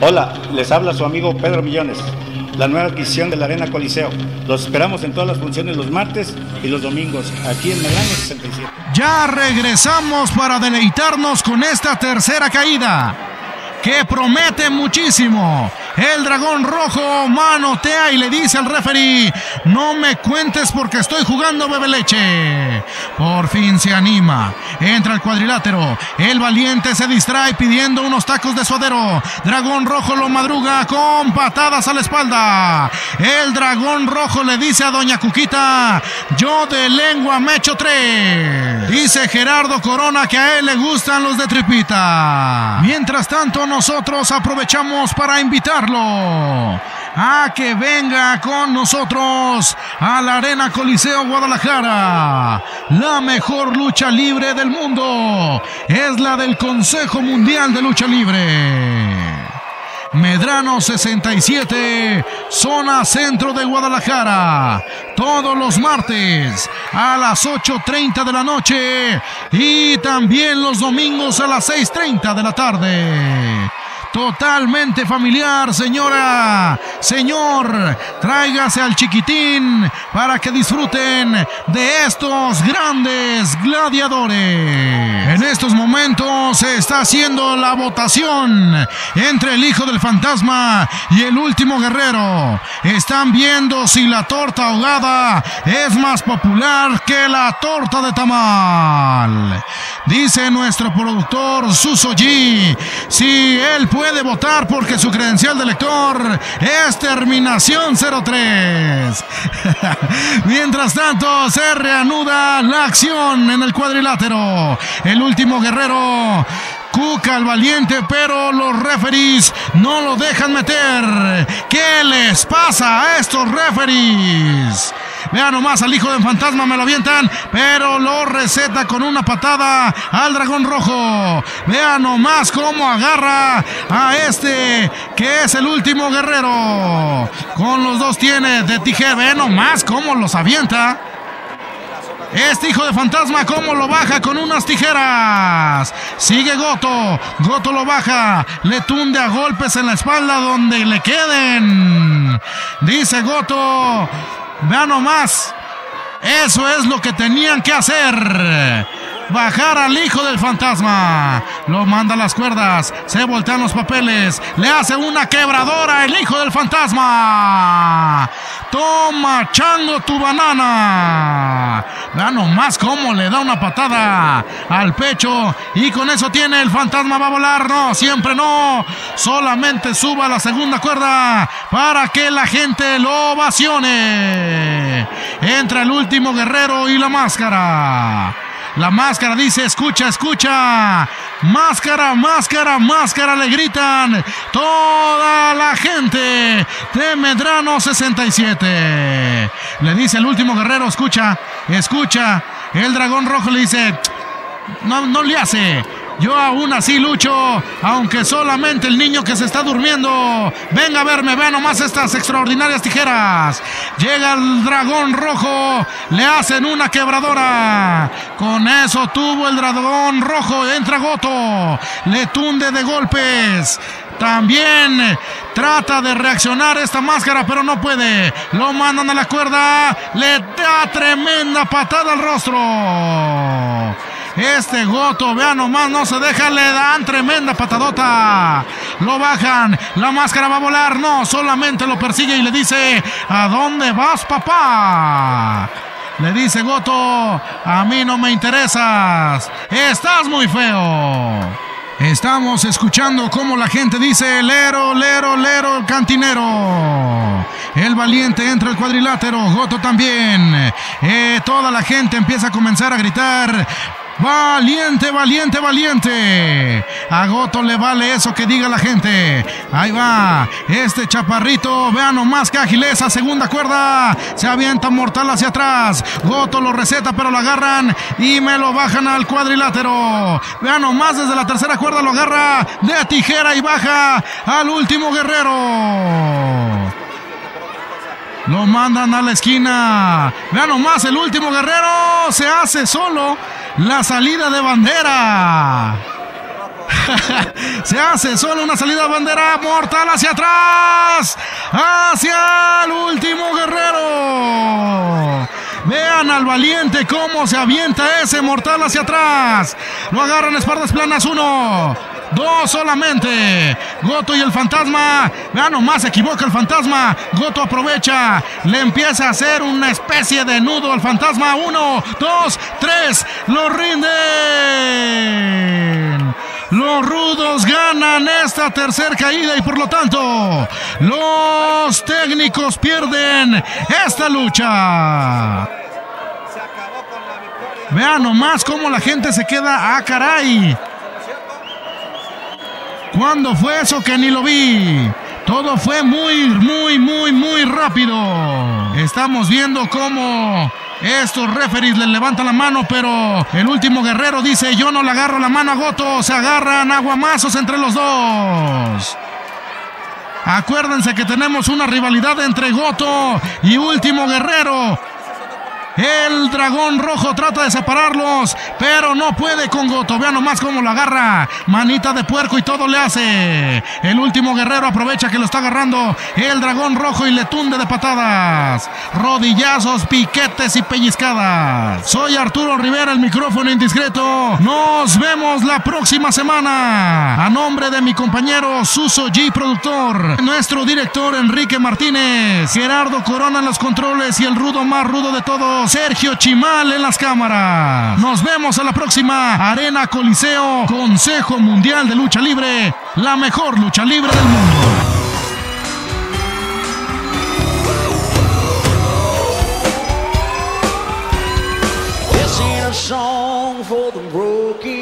Hola, les habla su amigo Pedro Millones, la nueva adquisición de la Arena Coliseo. Los esperamos en todas las funciones los martes y los domingos, aquí en Medrano 67. Ya regresamos para deleitarnos con esta tercera caída, que promete muchísimo. El dragón rojo manotea y le dice al referee: no me cuentes porque estoy jugando bebe leche. Por fin se anima, entra al cuadrilátero. El valiente se distrae pidiendo unos tacos de suadero. Dragón rojo lo madruga con patadas a la espalda. El dragón rojo le dice a doña Cuquita: yo de lengua me echo 3. Dice Gerardo Corona que a él le gustan los de tripita. Mientras tanto, nosotros aprovechamos para invitarlo a que venga con nosotros a la Arena Coliseo Guadalajara. La mejor lucha libre del mundo es la del Consejo Mundial de Lucha Libre. Medrano 67, zona centro de Guadalajara, todos los martes a las 8:30 de la noche y también los domingos a las 6:30 de la tarde. Totalmente familiar, señora, señor, tráigase al chiquitín para que disfruten de estos grandes gladiadores. En estos momentos se está haciendo la votación entre el hijo del fantasma y el último guerrero. Están viendo si la torta ahogada es más popular que la torta de tamal. Dice nuestro productor Suso G si él puede votar porque su credencial de lector es terminación 03. Mientras tanto, se reanuda la acción en el cuadrilátero. El último guerrero cuca al valiente, pero los referees no lo dejan meter. ¿Qué les pasa a estos referees? Vean nomás al hijo del fantasma, me lo avientan, pero lo receta con una patada al dragón rojo. Vean nomás cómo agarra a este, que es el último guerrero. Con los dos tiene de tijera, vean nomás cómo los avienta. Este hijo de fantasma, cómo lo baja con unas tijeras. Sigue Goto, Goto lo baja, le tunde a golpes en la espalda donde le queden. Dice Goto: vean nomás, eso es lo que tenían que hacer. Bajar al hijo del fantasma. Lo manda a las cuerdas. Se voltean los papeles. Le hace una quebradora el hijo del fantasma. Toma, chango, tu banana. Vean nomás cómo le da una patada al pecho. Y con eso tiene el fantasma. Va a volar. No, siempre no. Solamente suba a la segunda cuerda para que la gente lo ovacione. Entra el último guerrero y la máscara. La máscara dice: escucha, escucha. Máscara, máscara, máscara, le gritan toda la gente de Medrano 67. Le dice el último guerrero: escucha, escucha. El dragón rojo le dice: no le hace. Yo aún así lucho, aunque solamente el niño que se está durmiendo venga a verme. Vean nomás estas extraordinarias tijeras. Llega el dragón rojo, le hacen una quebradora. Con eso tuvo el dragón rojo. Entra Goto, le tunde de golpes. También trata de reaccionar esta máscara, pero no puede. Lo mandan a la cuerda, le da tremenda patada al rostro. Este Goto, vean nomás, no se deja, le dan tremenda patadota. Lo bajan, la máscara va a volar. No, solamente lo persigue y le dice: ¿a dónde vas, papá? Le dice Goto: a mí no me interesas, estás muy feo. Estamos escuchando cómo la gente dice: lero, lero, lero, el cantinero. El valiente entra al cuadrilátero, Goto también. Toda la gente empieza a comenzar a gritar: ¡valiente, valiente, valiente! A Goto le vale eso que diga la gente. Ahí va este chaparrito. Vean nomás que agileza. Segunda cuerda. Se avienta mortal hacia atrás. Goto lo receta, pero lo agarran y me lo bajan al cuadrilátero. Vean nomás, desde la tercera cuerda lo agarra de tijera y baja al último guerrero. Lo mandan a la esquina. Vean nomás, el último guerrero se hace solo la salida de bandera. Se hace solo una salida de bandera mortal hacia atrás, hacia el último guerrero. Vean al valiente cómo se avienta ese mortal hacia atrás. Lo agarran espaldas planas, 1, 2 solamente. Goto y el fantasma. Vean nomás, se equivoca el fantasma. Goto aprovecha. Le empieza a hacer una especie de nudo al fantasma. 1, 2, 3. Lo rinden. Los rudos ganan esta tercera caída y por lo tanto los técnicos pierden esta lucha. Vean nomás cómo la gente se queda. ¡Ah, caray! ¿Cuándo fue eso que ni lo vi? Todo fue muy rápido. Estamos viendo cómo estos referees le levantan la mano, pero el último guerrero dice: yo no le agarro la mano a Goto. Se agarran aguamazos entre los dos. Acuérdense que tenemos una rivalidad entre Goto y último guerrero. El dragón rojo trata de separarlos, pero no puede con Goto. Vean nomás cómo lo agarra. Manita de puerco y todo le hace. El último guerrero aprovecha que lo está agarrando el dragón rojo y le tunde de patadas, rodillazos, piquetes y pellizcadas. Soy Arturo Rivera, el micrófono indiscreto. Nos vemos la próxima semana. A nombre de mi compañero Suso G, productor, nuestro director Enrique Martínez, Gerardo Corona en los controles y el rudo más rudo de todos, Sergio Chimal en las cámaras. Nos vemos a la próxima. Arena Coliseo, Consejo Mundial de Lucha Libre, la mejor lucha libre del mundo. This ain't a song for the broken.